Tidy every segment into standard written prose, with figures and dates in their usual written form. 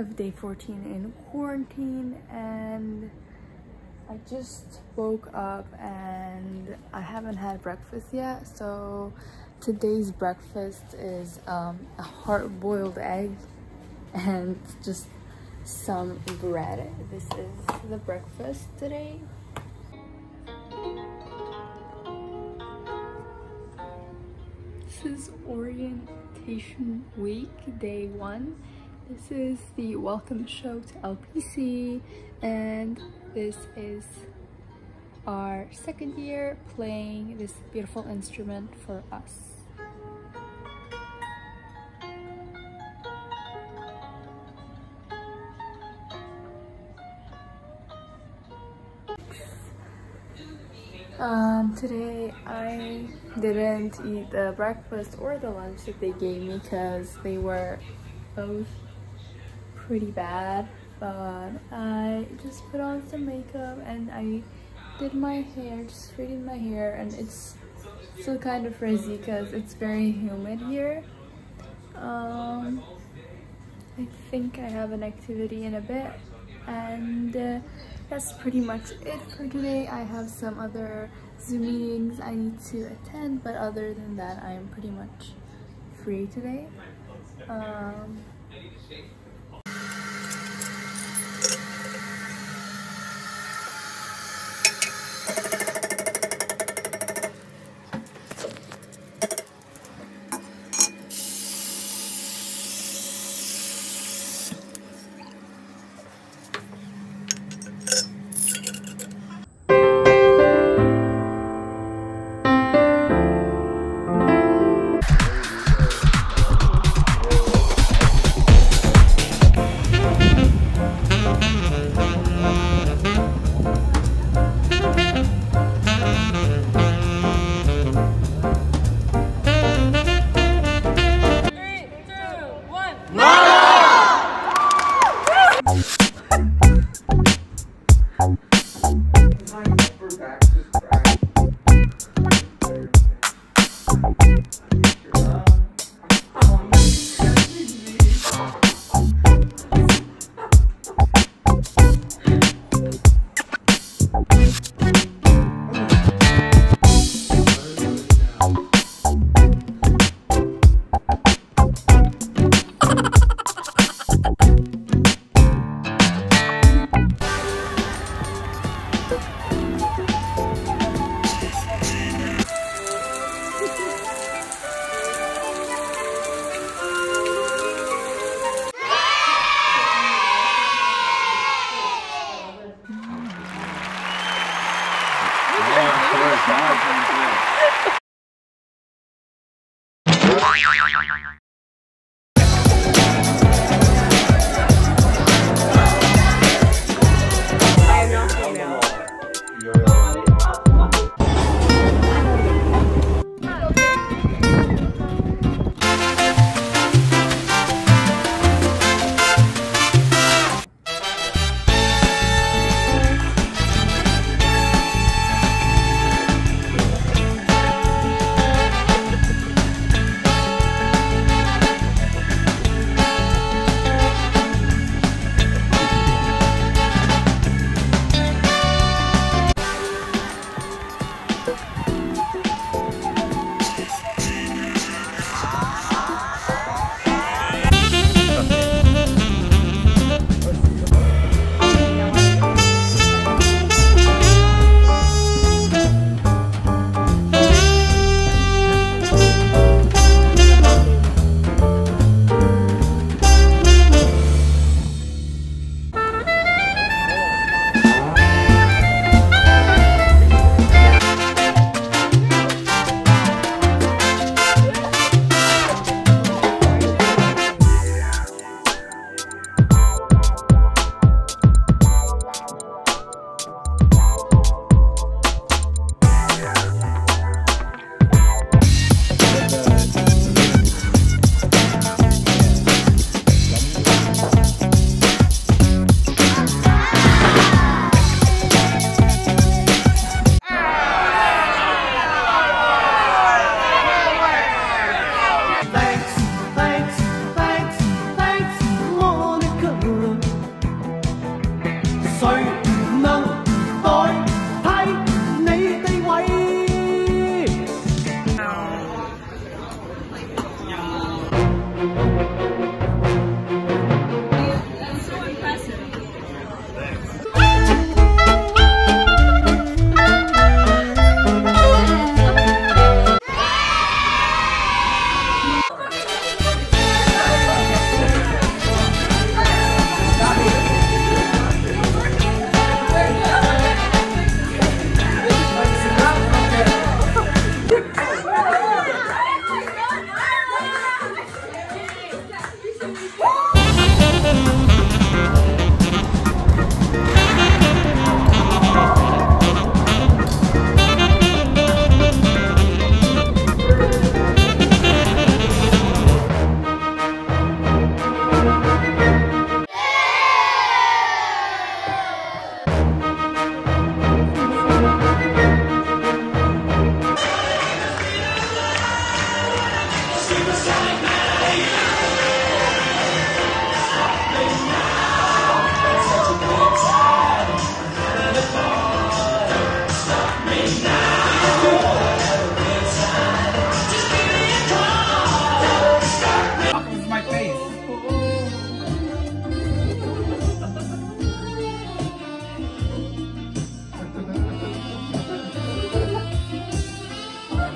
of day 14 in quarantine, and I just woke up and I haven't had breakfast yet. So today's breakfast is a hard-boiled egg and just some bread. This is the breakfast today. This is orientation week, day 1. This is the welcome show to LPC, and this is our second year playing this beautiful instrument for us. Today I didn't eat the breakfast or the lunch that they gave me because they were both pretty bad, but I just put on some makeup and I did my hair, just straightened my hair, and it's still kind of frizzy because it's very humid here. I think I have an activity in a bit, and that's pretty much it for today. I have some other Zoom meetings I need to attend, but other than that, I am pretty much free today.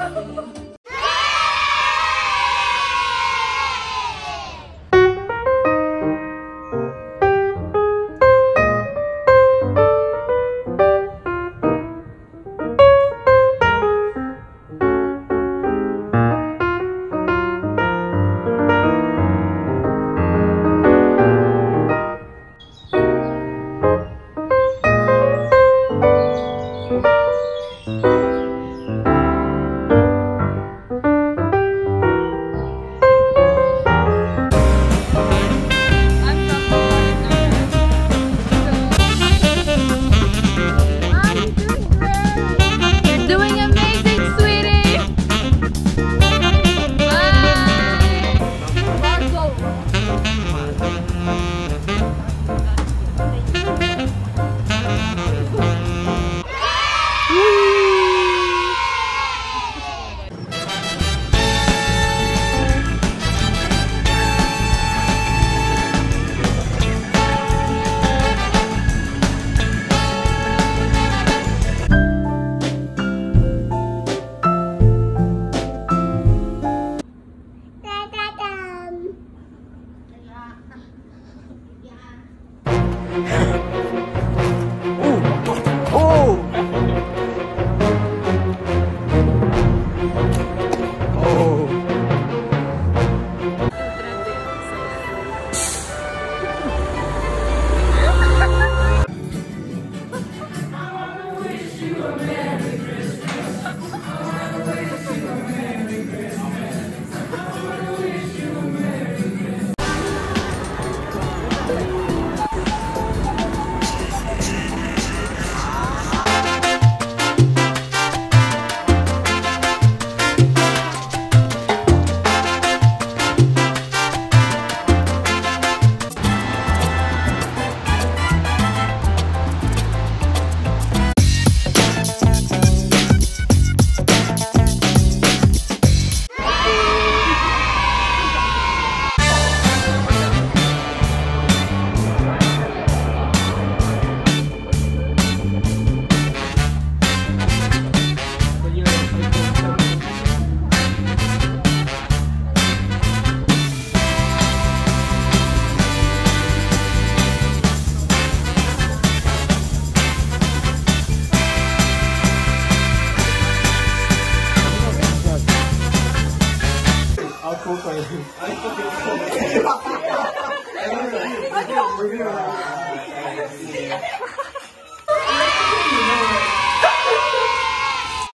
iPhone